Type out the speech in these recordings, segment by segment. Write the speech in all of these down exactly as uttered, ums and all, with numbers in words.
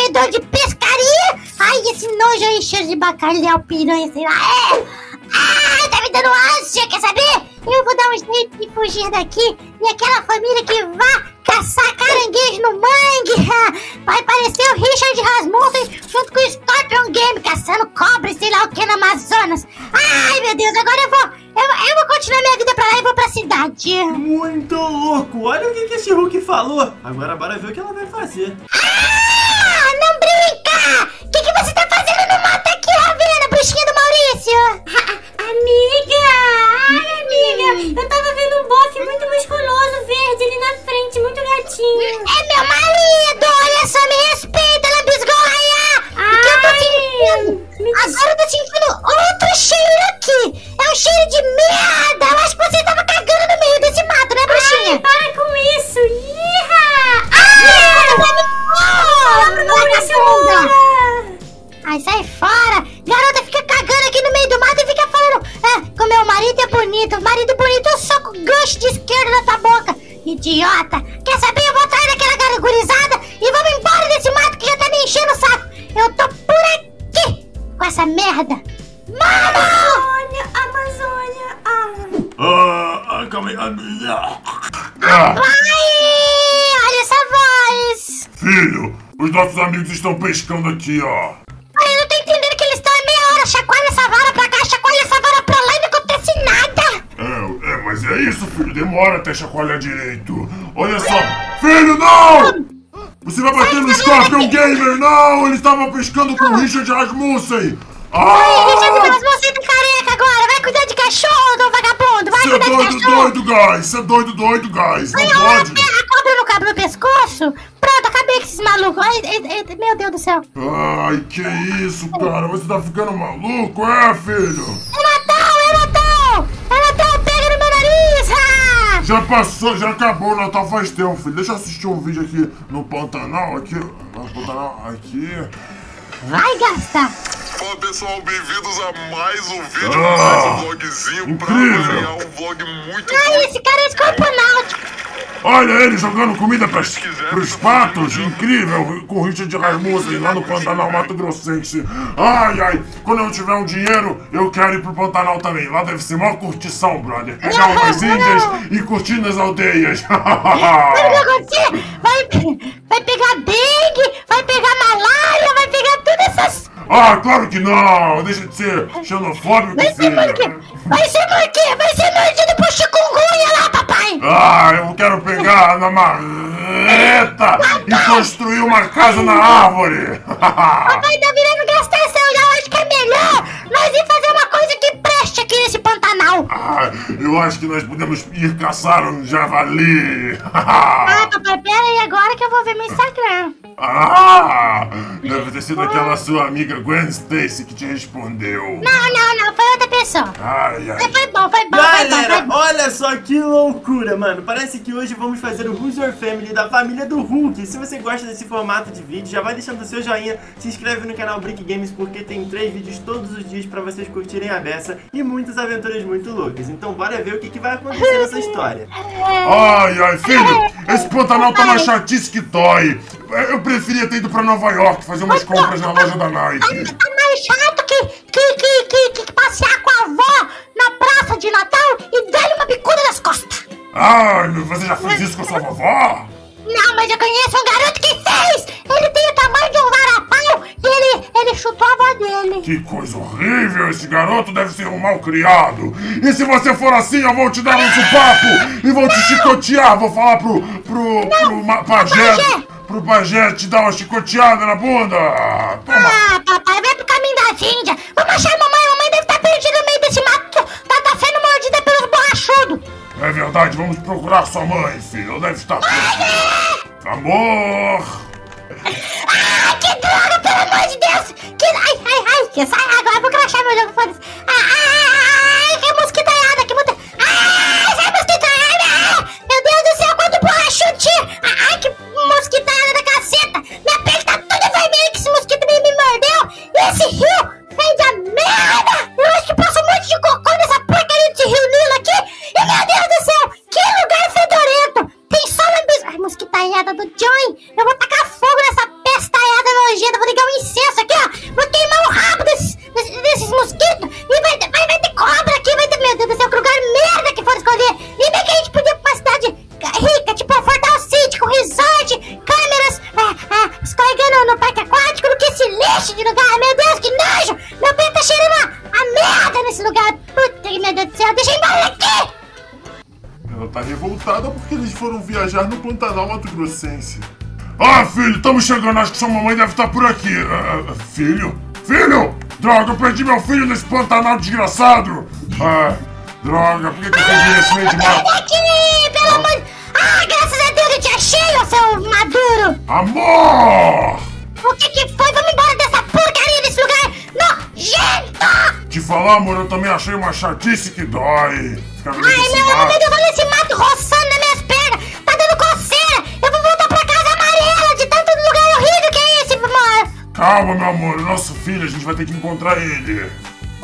fedor de pescaria. Ai, esse nojo aí, cheiro de bacalhau, piranha, sei lá. É. Ai, tá me dando ânsia, quer saber? Eu vou dar um jeito de fugir daqui. E aquela família que vá caçar caranguejo no mangue vai parecer o Richard Rasmussen junto com o Scorpion Game caçando cobra e sei lá o que no Amazonas. Ai, meu Deus, agora eu vou eu, eu vou continuar minha vida pra lá e vou pra cidade. Muito louco, olha o que, que esse Hulk falou. Agora bora ver o que ela vai fazer. Ah, não brinca! O que, que você tá fazendo no mato aqui, Ravena, bruxinha do Maurício? Amiga, ai amiga, eu tava vendo um bofe muito musculoso, verde ali na frente, muito gatinho. É meu marido, olha só, me respeita, lambisgoia! Porque eu tô sentindo, agora eu tô sentindo outro cheiro aqui. É um cheiro de merda, eu acho que você tava cagando no meio desse mato, né, bruxinha? Ai, para com isso, Iha! Ah! Ai, sai fora! Garota fica cagando aqui no meio do mato e fica falando ah, que o meu marido é bonito. Marido bonito, eu soco gancho de esquerda na tua boca. Idiota! Quer saber? Eu vou atrás daquela gargurizada e vamos embora desse mato que já tá me enchendo o saco. Eu tô por aqui com essa merda. Mano! Amazônia, Amazônia. Ah, ah, calma aí. Ah. Pai! Olha essa voz! Filho, os nossos amigos estão pescando aqui, ó. Eu não tô entendendo que eles estão há meia hora. Chacoalha essa vara pra cá, chacoalha essa vara pra lá e não acontece nada. É, é, mas é isso, filho. Demora até chacoalhar direito. Olha só. Filho, não! Você vai bater no Scorpion Gamer, não! Ele estava pescando com o Richard Rasmussen. Ah! Richard Rasmussen tá careca agora. Vai cuidar de cachorro, do vagabundo. Vai Cê cuidar é doido, de cachorro. doido, guys. Você é doido, doido, guys. Não Ai, pode. A cobra no cabo no pescoço. Pronto, acabei com esses malucos. Ai, ai, ai, meu Deus do céu. Ai, que isso, cara. Você tá ficando maluco, é, filho? É Natal, é Natal. É Natal, pega no meu nariz. Ah! Já passou, já acabou o Natal faz tempo, filho. Deixa eu assistir um vídeo aqui no Pantanal, aqui. No Pantanal, aqui. Vai gastar. Fala pessoal, bem-vindos a mais um vídeo, Ah, mais um vlogzinho incrível. pra ganhar um vlog muito Ai, esse cara é escorponáutico. Olha ele jogando comida pras, pros patos, incrível, com o Richard Rasmussen lá no Pantanal Mato Grossense. Ai, ai, quando eu tiver um dinheiro, eu quero ir pro Pantanal também. Lá deve ser maior curtição, brother. Pegar Não, umas não. índias e curtir nas aldeias. Sabe o que vai acontecer? Vai, vai pegar dengue, vai pegar malária, vai pegar todas essas... Ah, claro que não! Deixa de ser xenofóbico, Vai ser por quê? filho. Vai ser por quê? Vai ser mordido por chikungunya lá, papai! Ah, eu quero pegar na marreta e construir uma casa na árvore. Papai tá virando gastação, eu acho que é melhor nós ir fazer uma coisa que preste aqui nesse Pantanal. Ah, eu acho que nós podemos ir caçar um javali. Ah, papai, pera aí agora que eu vou ver meu Instagram. Ah, deve ter sido aquela sua amiga Gwen Stacy que te respondeu. Não, não, não, foi outra pessoa. Ai, ai. Foi bom, foi bom, foi bom, Galera, foi bom. olha só que loucura, mano. Parece que hoje vamos fazer o Who's Your Family da família do Hulk. Se você gosta desse formato de vídeo, já vai deixando o seu joinha, se inscreve no canal Brick Games, porque tem três vídeos todos os dias pra vocês curtirem a beça e muitas aventuras muito loucas. Então bora ver o que, que vai acontecer nessa história. Ai, ai, filho, esse Pantanal tá uma chatice que dói. Eu preferia ter ido pra Nova York fazer umas compras na loja da Nike. Tá mais chato que, que, que, que, que passear com a avó na praça de Natal e dar-lhe uma bicuda nas costas. Ai, você já fez isso com a sua vovó? Não, mas eu conheço um garoto que fez! Ele tem o tamanho de um varapau e ele, ele chutou a avó dele. Que coisa horrível, esse garoto deve ser um mal criado. E se você for assim, eu vou te dar um supapo e vou te chicotear. Vou falar pro, pro, pro ma- pajé, pajé. pro pajé te dar uma chicoteada na bunda. Toma. Ah, papai, vai pro caminho das Índias. Vamos achar a mamãe. A mamãe deve estar perdida no meio desse mato. Tá, tá sendo mordida pelos borrachudos. É verdade, vamos procurar sua mãe, filho. Ela deve estar... Amor! Ai, que droga, pelo amor de Deus! Que... Ai, ai, ai, que sai agora, eu vou crachar meu jogo, foda-se. Ai, ai, ai, que mosquitaiada, que muita... Ai, sai mosquitaiada! Ai, meu Deus do céu, quanto borrachudo tinha! Ai, ai, que mosquitaiada da caceta! Minha pele tá toda vermelha que esse mosquito me, me mordeu! E esse rio fede a merda! Eu acho que passa um monte de cocô nessa porcaria desse rio Nilo aqui! E meu Deus do céu, que lugar fedorento! Tem só lambis... Ai, mosquitaiada do Joey! Eu vou tacar fogo nessa pestaiada peste de lugar, meu Deus, que nojo! Meu pé tá cheirando a, a merda nesse lugar. Puta que meu Deus do céu, deixa eu ir embora daqui! Ela tá revoltada porque eles foram viajar no Pantanal Mato Grossense. Ah, filho, estamos chegando. Acho que sua mamãe deve estar por aqui. Ah, filho? Filho! Droga, eu perdi meu filho nesse Pantanal desgraçado. Ah, droga, por que que eu perdi esse meio de mato? Sai daqui, pelo amor de... Ah, graças a Deus eu te achei, ô seu maduro! Amor! O que que foi? Vamos embora dessa porcaria desse lugar nojento! Te falar, amor, eu também achei uma chatice que dói. Ficar vendo Ai, esse meu, mato. meu Deus, olha esse mato roçando nas minhas pernas! Tá dando coceira! Eu vou voltar pra casa amarela de tanto lugar horrível que é esse, amor! Calma, meu amor, o nosso filho, a gente vai ter que encontrar ele.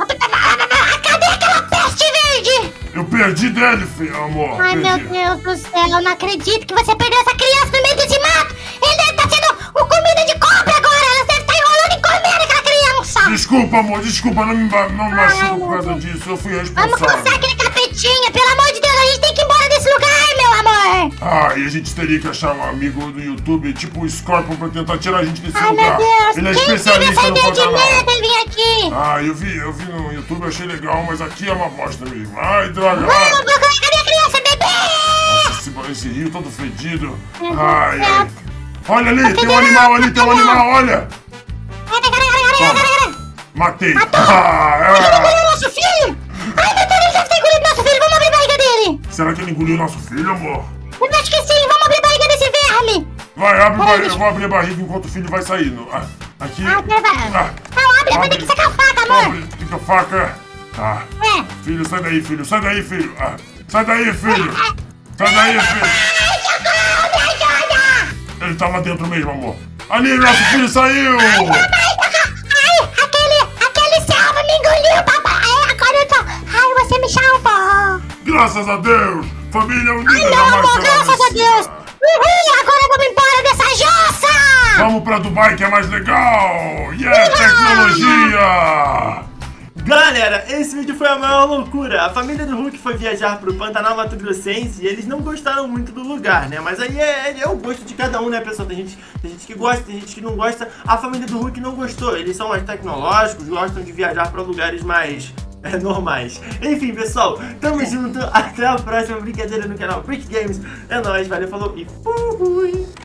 Cadê aquela peste verde? Eu perdi dele, filho, amor. Ai, perdi. meu Deus do céu, eu não acredito que você perdeu essa criança no meio desse mato! Ele deve estar sendo o comida de compra agora! Elas devem estar enrolando em comer aquela criança! Desculpa, amor, desculpa, não me, ba- não me Ai, machuco meu por causa Deus. disso, eu fui Vamos responsável. coçar aquele capetinha! Pelo amor de Deus, a gente tem que ir embora desse lugar, meu amor! Ah, e a gente teria que achar um amigo no YouTube, tipo o Scorpion, pra tentar tirar a gente desse Ai, lugar. meu Deus! Ele é Quem teve especialista essa no ideia de Pantanal. merda em vir aqui? Ah, eu vi, eu vi no YouTube, eu achei legal, mas aqui é uma bosta mesmo. Ai, droga. Vamos, Ah, vamos, cadê a criança, bebê? esse, esse rio todo fedido. Meu Deus Ai, do céu. ai. Olha ali, tem um animal ali, tem um animal, olha. Cadê, cadê, cadê, cadê, cadê, cadê? Matei. Matou? Ah, Ele é. engoliu nosso filho! Ai, meu Deus, ele deve ter engolido nosso filho! Vamos abrir a barriga dele! Será que ele engoliu nosso filho, amor? Eu acho que sim, vamos abrir a barriga desse verme! Vai, abre, Peraí, vai, deixa- eu vou abrir a barriga enquanto o filho vai saindo. Ah, aqui. Ah, vai, vai. Ah, Não, abre, vai ter que sacar a faca, amor! abre, fica a faca. Tá. É. Filho, sai daí, filho, sai daí, filho. Ah, sai daí, filho. Sai daí, filho. Ai, socorro, me ajuda! Ele tá lá dentro mesmo, amor. Ali, nosso filho saiu. Ai, aquele, aquele selva me engoliu, papai! Ai, agora eu tô... Ai, você me salvou! Graças a Deus. Família unida Ai, meu jamais amor, será graças a vencida. Deus! Uhul, agora vamos embora dessa jossa! Vamos pra Dubai que é mais legal. Yeah, tecnologia. Galera, esse vídeo foi a maior loucura. A família do Hulk foi viajar pro Pantanal Mato Grossense e eles não gostaram muito do lugar, né? Mas aí é, é o gosto de cada um, né, pessoal? Tem gente, tem gente que gosta, tem gente que não gosta. A família do Hulk não gostou. Eles são mais tecnológicos, gostam de viajar pra lugares mais... É, normais. Enfim, pessoal, tamo junto. Até a próxima brincadeira no canal Brick Games. É nóis, valeu, falou e fui!